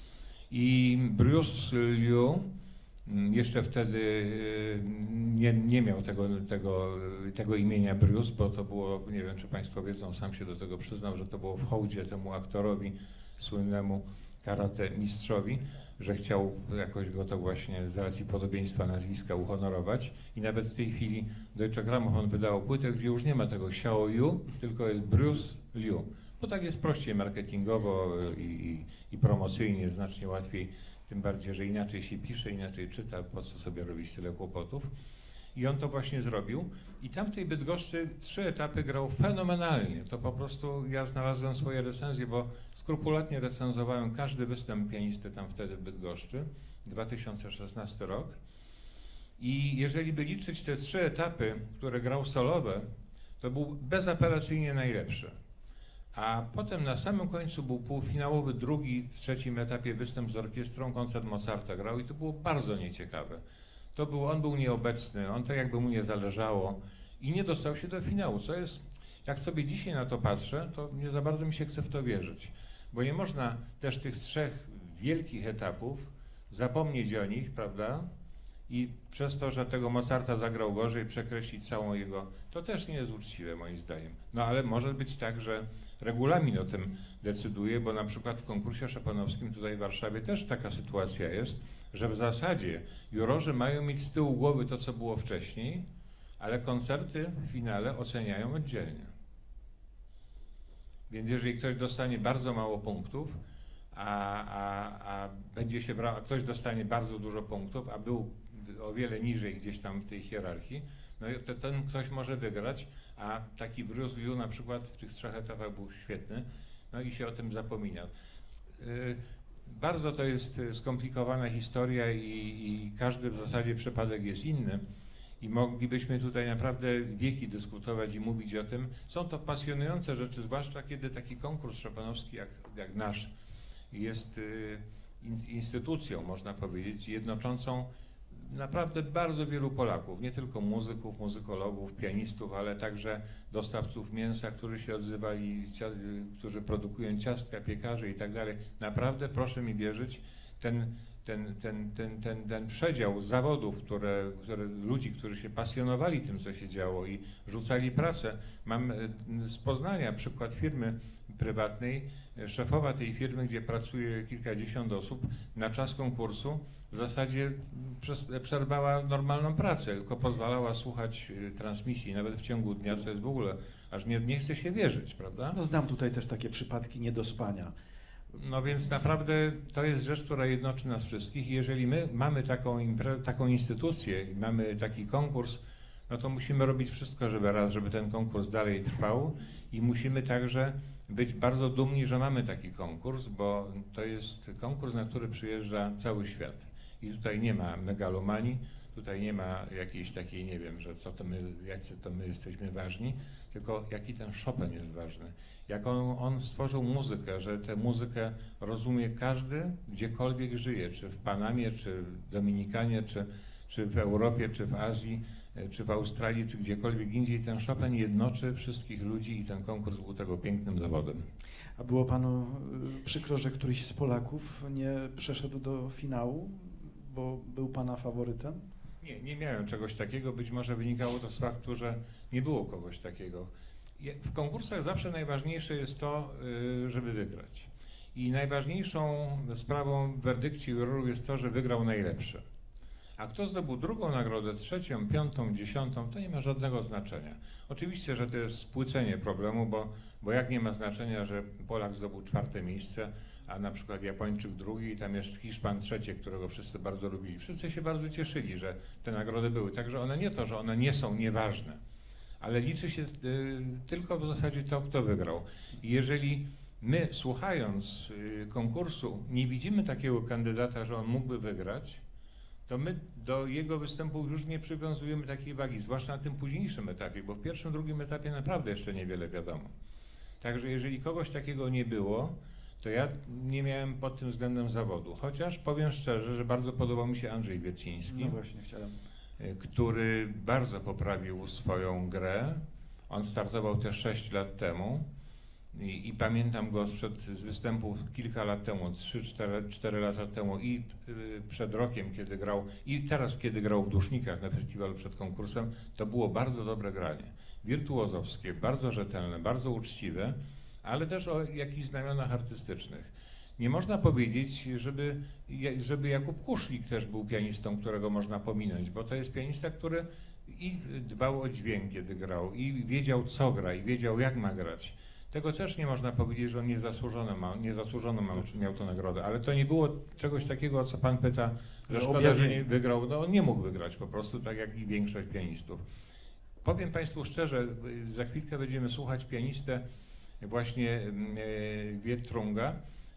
I Bruce Liu jeszcze wtedy y, nie, nie miał tego, tego, tego imienia Bruce, bo to było, nie wiem czy Państwo wiedzą, sam się do tego przyznał, że to było w hołdzie temu aktorowi słynnemu karate mistrzowi, że chciał jakoś go to właśnie z racji podobieństwa nazwiska uhonorować i nawet w tej chwili Deutsche Grammophon wydało płytę, gdzie już nie ma tego Xiao Yu, tylko jest Bruce Liu, bo tak jest prościej marketingowo i, i, i promocyjnie, znacznie łatwiej, tym bardziej, że inaczej się pisze, inaczej czyta, po co sobie robić tyle kłopotów. I on to właśnie zrobił. I tam w tej Bydgoszczy trzy etapy grał fenomenalnie. To po prostu ja znalazłem swoje recenzje, bo skrupulatnie recenzowałem każdy występ pianisty tam wtedy w Bydgoszczy, dwa tysiące szesnasty rok. I jeżeli by liczyć te trzy etapy, które grał solowe, to był bezapelacyjnie najlepszy. A potem na samym końcu był półfinałowy, drugi w trzecim etapie występ z orkiestrą, koncert Mozarta grał i to było bardzo nieciekawe. To był, on był nieobecny, on tak jakby mu nie zależało i nie dostał się do finału, co jest, jak sobie dzisiaj na to patrzę, to nie za bardzo mi się chce w to wierzyć, bo nie można też tych trzech wielkich etapów zapomnieć o nich, prawda, i przez to, że tego Mozarta zagrał gorzej, przekreślić całą jego, to też nie jest uczciwe moim zdaniem. No ale może być tak, że regulamin o tym decyduje, bo na przykład w konkursie szopenowskim tutaj w Warszawie też taka sytuacja jest, że w zasadzie jurorzy mają mieć z tyłu głowy to, co było wcześniej, ale koncerty w finale oceniają oddzielnie. Więc jeżeli ktoś dostanie bardzo mało punktów, a, a, a będzie się brał, a ktoś dostanie bardzo dużo punktów, a był o wiele niżej gdzieś tam w tej hierarchii, no to ten ktoś może wygrać, a taki Bruce Liu na przykład w tych trzech etapach był świetny, no i się o tym zapomina. Yy, bardzo to jest skomplikowana historia i, i każdy w zasadzie przypadek jest inny i moglibyśmy tutaj naprawdę wieki dyskutować i mówić o tym. Są to pasjonujące rzeczy, zwłaszcza kiedy taki konkurs szopenowski jak, jak nasz jest yy, instytucją, można powiedzieć, jednoczącą naprawdę bardzo wielu Polaków, nie tylko muzyków, muzykologów, pianistów, ale także dostawców mięsa, którzy się odzywali, którzy produkują ciastka, piekarzy i tak dalej. Naprawdę proszę mi wierzyć, ten, ten, ten, ten, ten, ten przedział zawodów, które, które, ludzi, którzy się pasjonowali tym, co się działo i rzucali pracę. Mam z Poznania przykład firmy prywatnej, szefowa tej firmy, gdzie pracuje kilkadziesiąt osób, na czas konkursu w zasadzie przerwała normalną pracę, tylko pozwalała słuchać transmisji nawet w ciągu dnia, co jest w ogóle, aż nie, nie chce się wierzyć, prawda? No, znam tutaj też takie przypadki niedospania. No więc naprawdę to jest rzecz, która jednoczy nas wszystkich i jeżeli my mamy taką, impre- taką instytucję i mamy taki konkurs, no to musimy robić wszystko, żeby raz, żeby ten konkurs dalej trwał i musimy także być bardzo dumni, że mamy taki konkurs, bo to jest konkurs, na który przyjeżdża cały świat. I tutaj nie ma megalomanii, tutaj nie ma jakiejś takiej, nie wiem, że co to my, jacy to my jesteśmy ważni, tylko jaki ten Chopin jest ważny. Jak on, on stworzył muzykę, że tę muzykę rozumie każdy, gdziekolwiek żyje, czy w Panamie, czy w Dominikanie, czy, czy w Europie, czy w Azji, czy w Australii, czy gdziekolwiek indziej. Ten Chopin jednoczy wszystkich ludzi i ten konkurs był tego pięknym dowodem. A było panu y, przykro, że któryś z Polaków nie przeszedł do finału, bo był pana faworytem? Nie, nie miałem czegoś takiego. Być może wynikało to z faktu, że nie było kogoś takiego. W konkursach zawsze najważniejsze jest to, żeby wygrać. I najważniejszą sprawą w werdykcie jurorów jest to, że wygrał najlepszy. A kto zdobył drugą nagrodę, trzecią, piątą, dziesiątą, to nie ma żadnego znaczenia. Oczywiście, że to jest spłycenie problemu, bo, bo jak nie ma znaczenia, że Polak zdobył czwarte miejsce, a na przykład Japończyk drugi i tam jest Hiszpan trzecie, którego wszyscy bardzo lubili. Wszyscy się bardzo cieszyli, że te nagrody były. Także one nie to, że one nie są nieważne, ale liczy się y, tylko w zasadzie to, kto wygrał. I jeżeli my, słuchając y, konkursu, nie widzimy takiego kandydata, że on mógłby wygrać, to my do jego występu już nie przywiązujemy takiej wagi, zwłaszcza na tym późniejszym etapie, bo w pierwszym, drugim etapie naprawdę jeszcze niewiele wiadomo. Także jeżeli kogoś takiego nie było, to ja nie miałem pod tym względem zawodu. Chociaż powiem szczerze, że bardzo podobał mi się Andrzej Wierciński, No właśnie, chciałem. który bardzo poprawił swoją grę. On startował też sześć lat temu i, i pamiętam go sprzed, z występów kilka lat temu, trzy cztery lata temu i y, przed rokiem, kiedy grał, i teraz, kiedy grał w Dusznikach na festiwalu przed konkursem, to było bardzo dobre granie. Wirtuozowskie, bardzo rzetelne, bardzo uczciwe, ale też o jakichś znamionach artystycznych. Nie można powiedzieć, żeby, żeby Jakub Kuszlik też był pianistą, którego można pominąć, bo to jest pianista, który i dbał o dźwięk, kiedy grał, i wiedział, co gra, i wiedział, jak ma grać. Tego też nie można powiedzieć, że on niezasłużono, ma, niezasłużono ma, miał tę nagrodę, ale to nie było czegoś takiego, o co pan pyta, że, że szkoda, że nie wygrał. No on nie mógł wygrać po prostu, tak jak i większość pianistów. Powiem państwu szczerze, za chwilkę będziemy słuchać pianistę właśnie Wietrunga,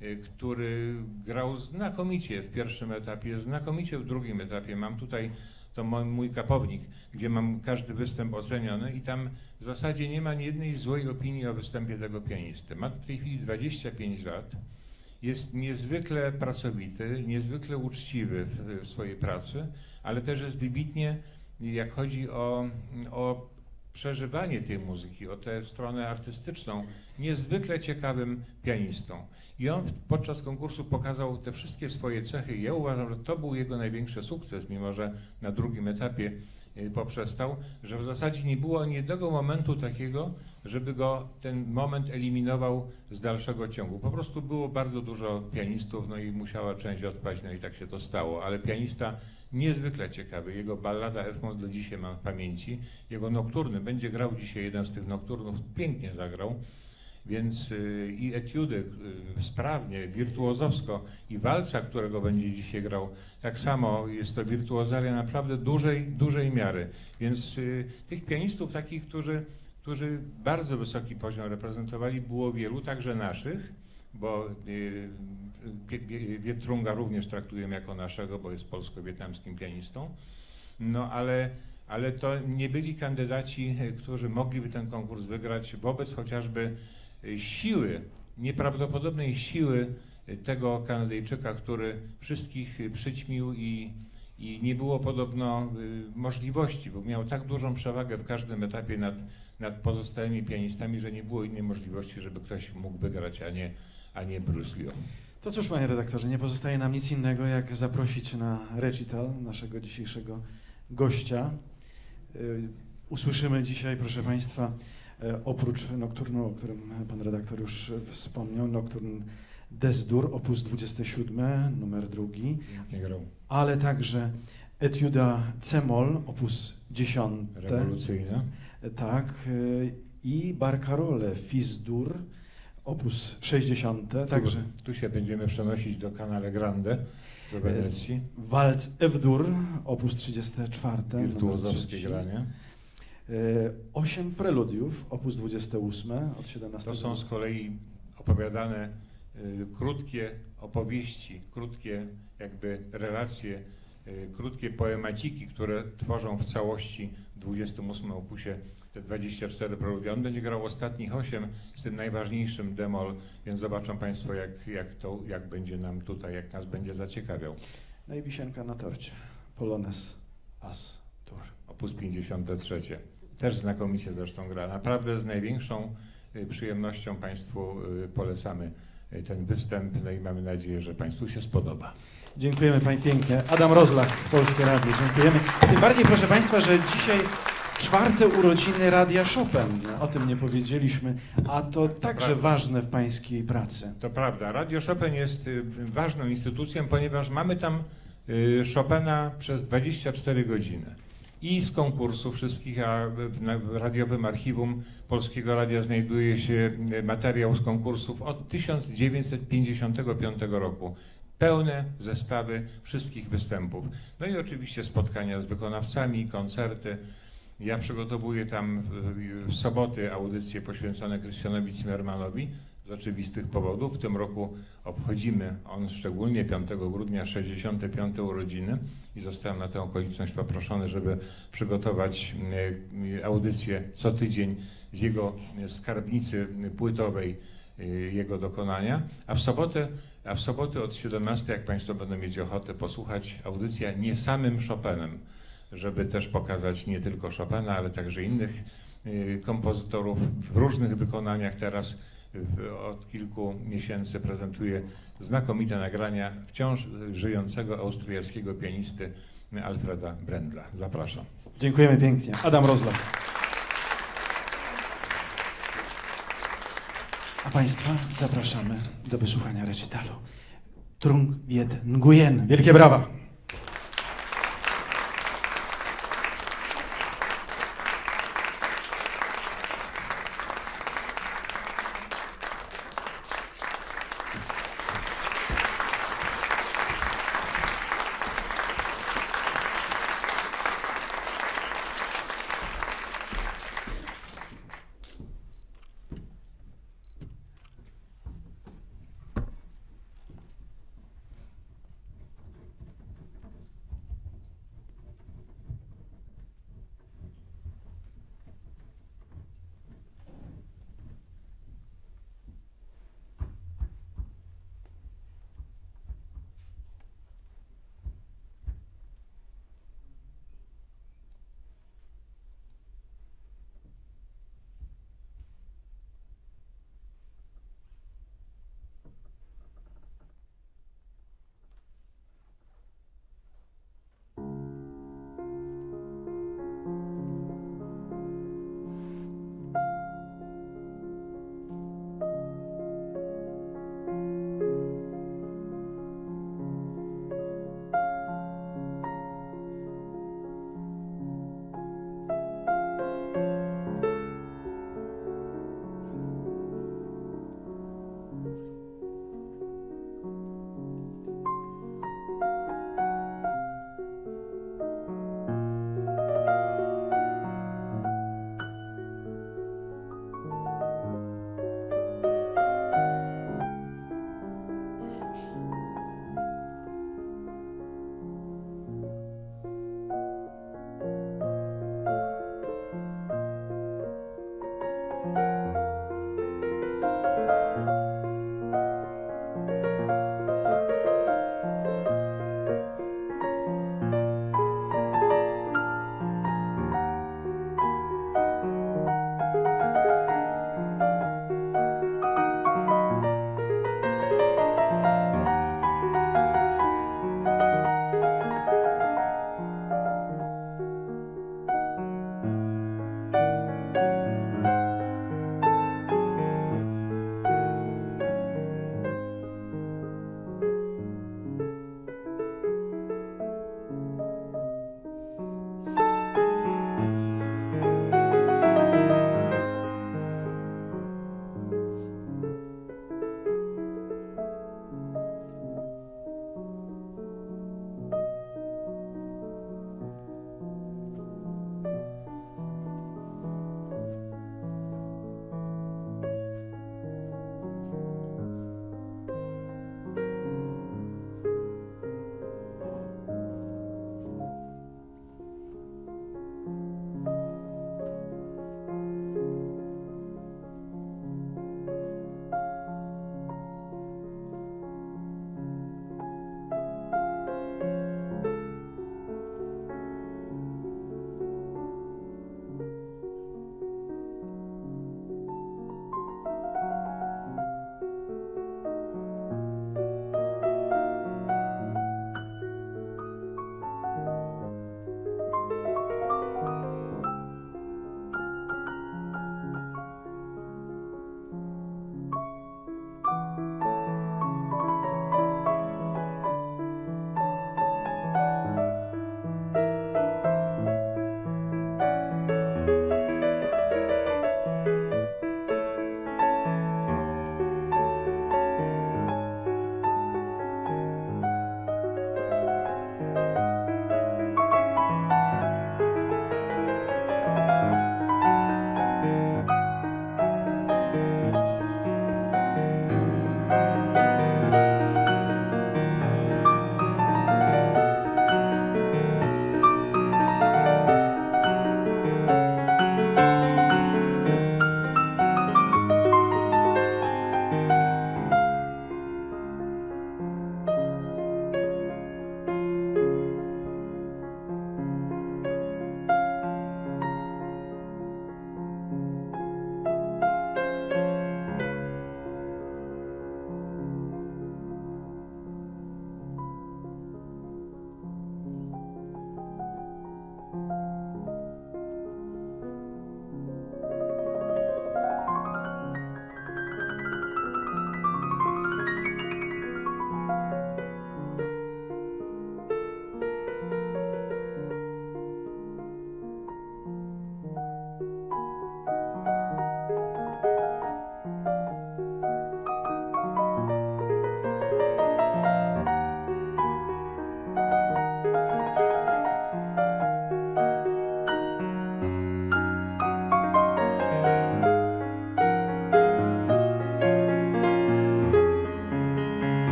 który grał znakomicie w pierwszym etapie, znakomicie w drugim etapie. Mam tutaj to mój, mój kapownik, gdzie mam każdy występ oceniony i tam w zasadzie nie ma ani jednej złej opinii o występie tego pianisty. Ma w tej chwili dwadzieścia pięć lat, jest niezwykle pracowity, niezwykle uczciwy w, w swojej pracy, ale też jest wybitnie, jak chodzi o, o przeżywanie tej muzyki, o tę stronę artystyczną, niezwykle ciekawym pianistą. I on podczas konkursu pokazał te wszystkie swoje cechy i ja uważam, że to był jego największy sukces, mimo że na drugim etapie poprzestał, że w zasadzie nie było ani jednego momentu takiego, żeby go ten moment eliminował z dalszego ciągu. Po prostu było bardzo dużo pianistów, no i musiała część odpaść, no i tak się to stało, ale pianista niezwykle ciekawy. Jego ballada F-moll do dzisiaj mam w pamięci. Jego nokturny, będzie grał dzisiaj jeden z tych nokturnów, pięknie zagrał. Więc y, i etiudy y, sprawnie, wirtuozowsko i walca, którego będzie dzisiaj grał, tak samo jest to wirtuozaria naprawdę dużej, dużej miary. Więc y, tych pianistów takich, którzy, którzy bardzo wysoki poziom reprezentowali, było wielu, także naszych, bo y, y, Wietrunga również traktujemy jako naszego, bo jest polsko-wietnamskim pianistą. No ale ale to nie byli kandydaci, którzy mogliby ten konkurs wygrać wobec chociażby siły, nieprawdopodobnej siły tego Kanadyjczyka, który wszystkich przyćmił i, i nie było podobno możliwości, bo miał tak dużą przewagę w każdym etapie nad, nad pozostałymi pianistami, że nie było innej możliwości, żeby ktoś mógł wygrać, a nie, a nie Bruce Lee. To cóż, panie redaktorze, nie pozostaje nam nic innego, jak zaprosić na recital naszego dzisiejszego gościa. Usłyszymy dzisiaj, proszę państwa, oprócz nokturnu, o którym pan redaktor już wspomniał, nokturn Des-dur, opus dwudziesty siódmy, numer drugi, ale także etiuda C-moll, opus dziesiąty. Rewolucyjna. Tak, i Barcarolle Fis-dur, opus sześćdziesiąty. Tu, Także tu się będziemy przenosić do Canale Grande, do Wenecji. Walc F-dur, opus trzydziesty czwarty. Wirtuozowskie granie. Osiem preludiów, opus dwudziesty ósmy, od siedemnastego. To są z kolei opowiadane y, krótkie opowieści, krótkie jakby relacje, y, krótkie poemaciki, które tworzą w całości w dwudziestym ósmym opusie te dwadzieścia cztery preludia. On będzie grał ostatnich osiem z tym najważniejszym d-moll, więc zobaczą państwo, jak, jak, to, jak będzie nam tutaj, jak nas będzie zaciekawiał. No i wisienka na torcie, Polones As-dur. Opus pięćdziesiąte trzecie. Też znakomicie zresztą gra. Naprawdę z największą przyjemnością państwu polecamy ten występ, no i mamy nadzieję, że państwu się spodoba. Dziękujemy pani pięknie. Adam Rozlach, Polskie Radio. Dziękujemy. Tym bardziej, proszę państwa, że dzisiaj czwarte urodziny Radia Chopin. O tym nie powiedzieliśmy, a to także prawda. ważne w pańskiej pracy. To prawda. Radio Chopin jest ważną instytucją, ponieważ mamy tam y, Chopina przez dwadzieścia cztery godziny. I z konkursów wszystkich, a w radiowym archiwum Polskiego Radia znajduje się materiał z konkursów od tysiąc dziewięćset pięćdziesiątego piątego roku. Pełne zestawy wszystkich występów. No i oczywiście spotkania z wykonawcami, koncerty. Ja przygotowuję tam w soboty audycje poświęcone Krystianowi Zimmermanowi z oczywistych powodów. W tym roku obchodzimy, on szczególnie piątego grudnia, sześćdziesiąte piąte urodziny i zostałem na tę okoliczność poproszony, żeby przygotować audycję co tydzień z jego skarbnicy płytowej, jego dokonania, a w sobotę, a w sobotę od siedemnastej, jak Państwo będą mieć ochotę posłuchać, audycja nie samym Chopinem, żeby też pokazać nie tylko Chopina, ale także innych kompozytorów w różnych wykonaniach. Teraz od kilku miesięcy prezentuję znakomite nagrania wciąż żyjącego austriackiego pianisty Alfreda Brendla. Zapraszam. Dziękujemy pięknie. Adam Rozlach. A Państwa zapraszamy do wysłuchania recitalu Trung Viet Nguyen. Wielkie brawa!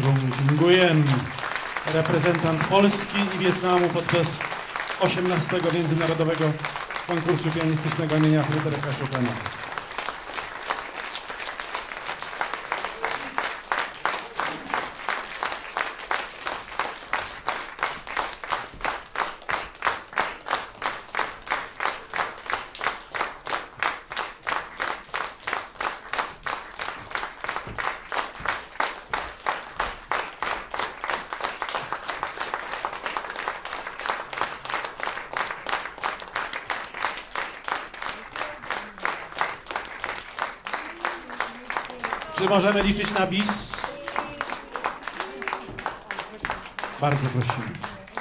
Trung Nguyen, reprezentant Polski i Wietnamu podczas osiemnastego Międzynarodowego Konkursu Pianistycznego imienia Fryderyka Chopina. Czy możemy liczyć na bis? Bardzo prosimy.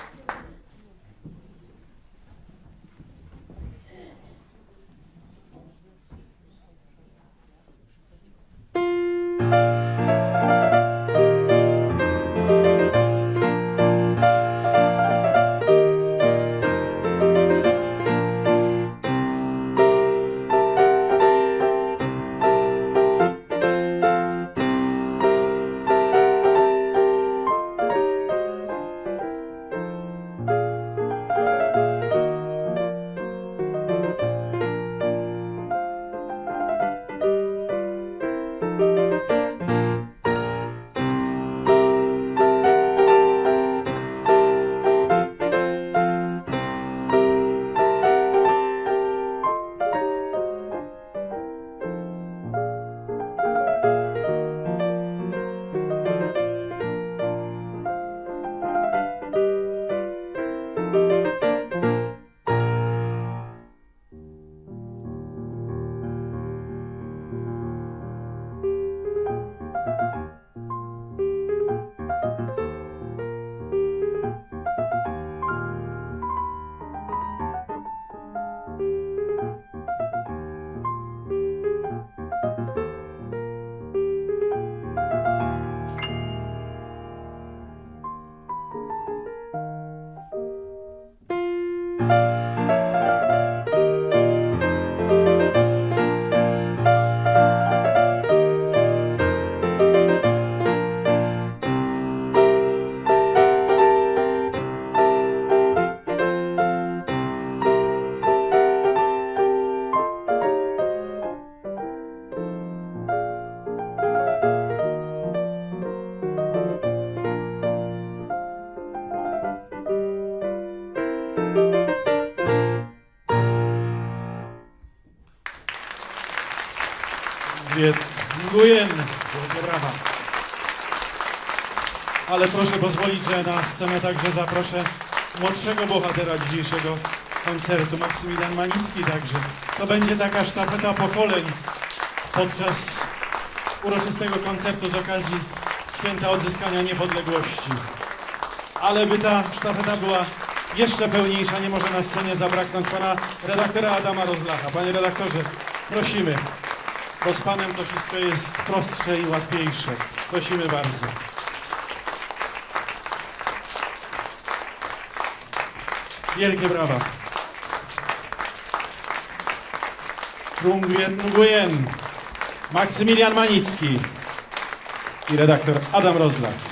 Viet Nguyen. Wielkie brawa. Ale proszę pozwolić, że na scenę także zaproszę młodszego bohatera dzisiejszego koncertu, Maksymilian Manicki także. To będzie taka sztafeta pokoleń podczas uroczystego koncertu z okazji Święta Odzyskania Niepodległości. Ale by ta sztafeta była jeszcze pełniejsza, nie może na scenie zabraknąć pana redaktora Adama Rozlacha. Panie redaktorze, prosimy, bo z panem to wszystko jest prostsze i łatwiejsze. Prosimy bardzo. Wielkie brawa. Trung Nguyen, Maksymilian Manicki i redaktor Adam Rozlach.